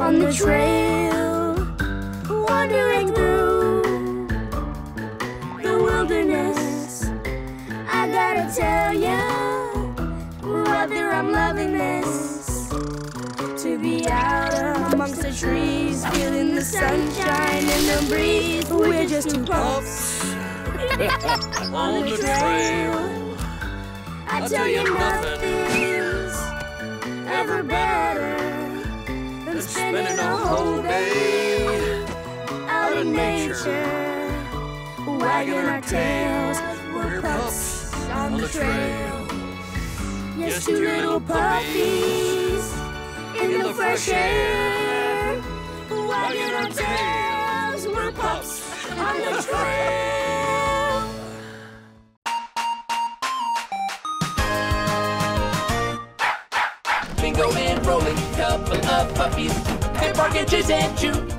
on the trail, wandering through the wilderness. I gotta tell ya, brother, I'm loving this. To be out amongst the trees, feeling the sunshine and the breeze. We're just two pups on the trail. I tell you nothing's ever better than spending a whole day out in nature, wagging our tails. We're pups on the trail. Yes, two little puppies in the fresh air, wagging our tails. We're pups on the trail. Bingo and rolling, couple of puppies. They bark and chase and chew.